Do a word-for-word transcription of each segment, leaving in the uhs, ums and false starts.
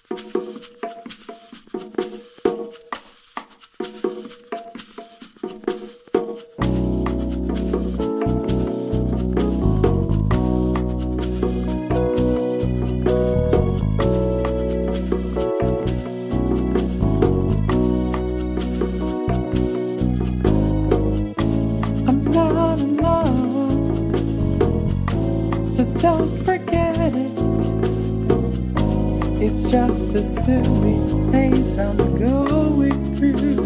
Don't forget it. It's just a silly phase I'm going through.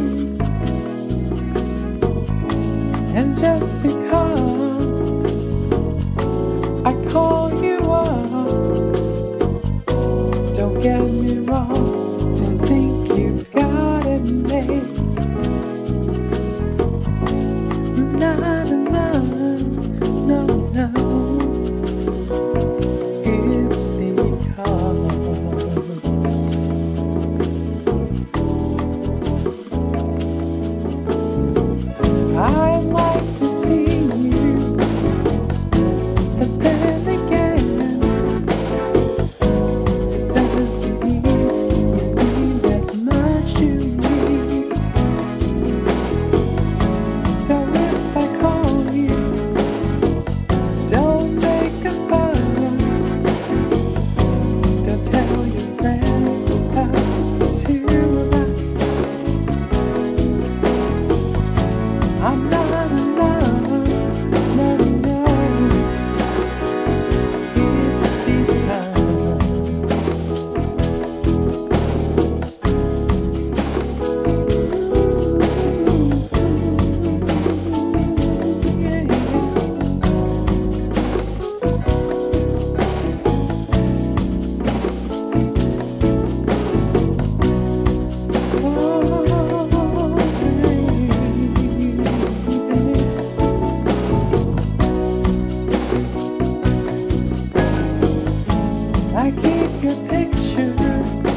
And just because I call you up, don't get me wrong, don't think you've got it made. Not enough, no, no. It's because I'd like to see you, but then again, it doesn't mean that much to me. So if I call you, don't make a fuss. Don't tell your friends about the two of us. I'm not in love, no, no. It's I keep your picture